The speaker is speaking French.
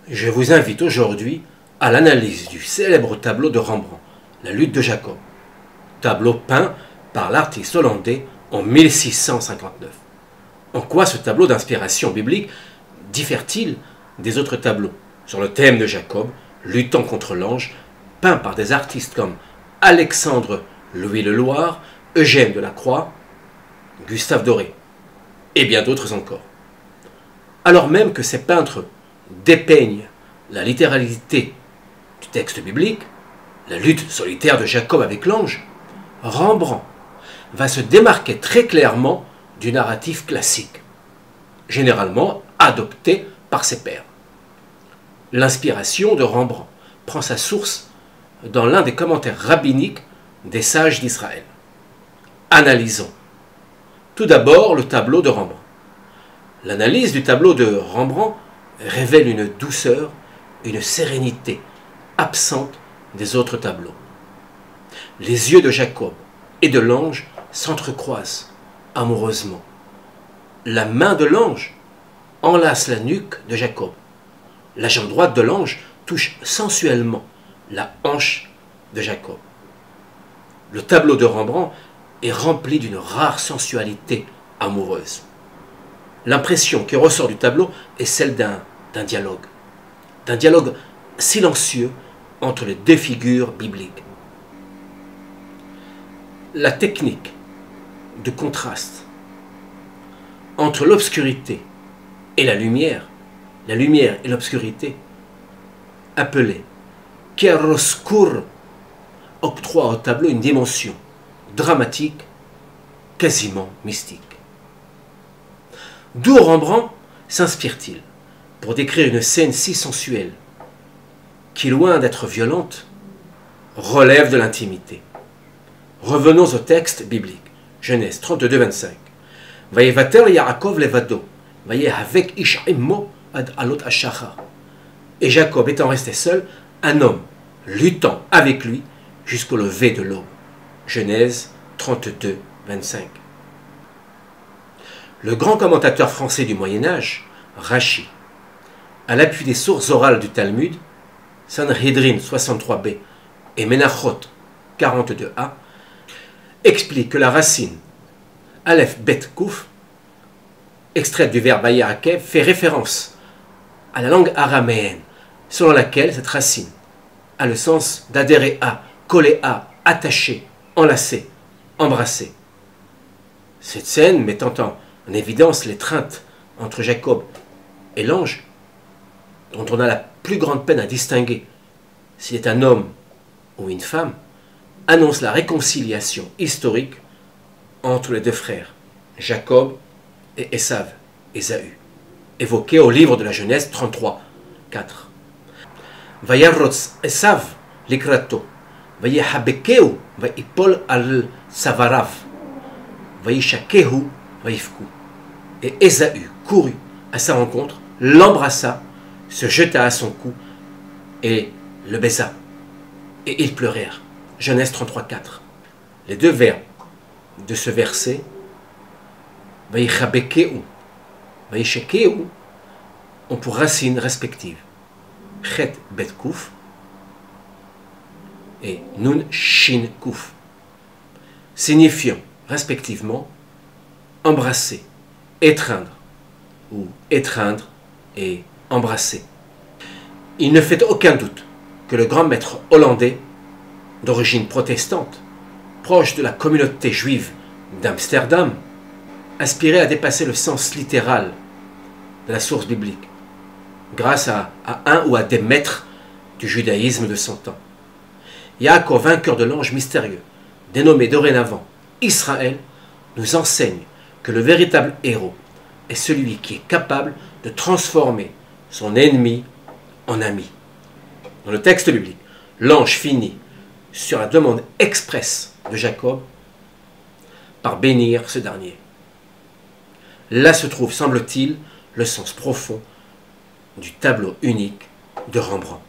Je vous invite aujourd'hui à l'analyse du célèbre tableau de Rembrandt, La lutte de Jacob, tableau peint par l'artiste hollandais en 1659. En quoi ce tableau d'inspiration biblique diffère-t-il des autres tableaux sur le thème de Jacob, luttant contre l'ange, peint par des artistes comme Alexandre Louis Leloir, Eugène Delacroix, Gustave Doré et bien d'autres encore. Alors même que ces peintres dépeignent la littéralité du texte biblique, la lutte solitaire de Jacob avec l'ange, Rembrandt va se démarquer très clairement du narratif classique, généralement adopté par ses pairs. L'inspiration de Rembrandt prend sa source dans l'un des commentaires rabbiniques des sages d'Israël. Analysons tout d'abord le tableau de Rembrandt. L'analyse du tableau de Rembrandt révèle une douceur, une sérénité absente des autres tableaux. Les yeux de Jacob et de l'ange s'entrecroisent amoureusement. La main de l'ange enlace la nuque de Jacob. La jambe droite de l'ange touche sensuellement la hanche de Jacob. Le tableau de Rembrandt est rempli d'une rare sensualité amoureuse. L'impression qui ressort du tableau est celle d'un dialogue silencieux entre les deux figures bibliques. La technique de contraste entre l'obscurité et la lumière et l'obscurité, appelée chiaroscuro, octroie au tableau une dimension dramatique, quasiment mystique. D'où Rembrandt s'inspire-t-il pour décrire une scène si sensuelle qui, loin d'être violente, relève de l'intimité. Revenons au texte biblique. Genèse 32, 25. Vayevater Yaakov levado, vayehavek ish immo ad alot hashachar. Et Jacob étant resté seul, un homme luttant avec lui jusqu'au lever de l'aube. Genèse 32, 25. Le grand commentateur français du Moyen-Âge, Rachi, à l'appui des sources orales du Talmud, Sanhedrin 63b et Menachot 42a, explique que la racine Aleph Bet Kouf, extraite du verbe Vayakev, fait référence à la langue araméenne, selon laquelle cette racine a le sens d'adhérer à, coller à, attacher, enlacer, embrasser. Cette scène mettant en évidence l'étreinte entre Jacob et l'ange, dont on a la plus grande peine à distinguer s'il est un homme ou une femme, annonce la réconciliation historique entre les deux frères, Jacob et Ésaü, évoqué au livre de la Genèse 33, 4. Vayarotz Esav likrato, vayehabekeu, vayipol al savarav, vayishakehu, vayifku. Et Ésaü courut à sa rencontre, l'embrassa, se jeta à son cou et le baisa. Et ils pleurèrent. Genèse 33, 4. Les deux verbes de ce verset, Vayichabekeu, Vayishekeu, ont pour racines respectives Chet Bet Kouf et Nun Shin Kouf, signifiant respectivement embrasser, étreindre, ou étreindre et embrasser. Il ne fait aucun doute que le grand maître hollandais, d'origine protestante, proche de la communauté juive d'Amsterdam, aspirait à dépasser le sens littéral de la source biblique, grâce à un ou à des maîtres du judaïsme de son temps. Yaakov, vainqueur de l'ange mystérieux, dénommé dorénavant Israël, nous enseigne que le véritable héros est celui qui est capable de transformer son ennemi en ami. Dans le texte biblique, l'ange finit, sur la demande expresse de Jacob, par bénir ce dernier. Là se trouve, semble-t-il, le sens profond du tableau unique de Rembrandt.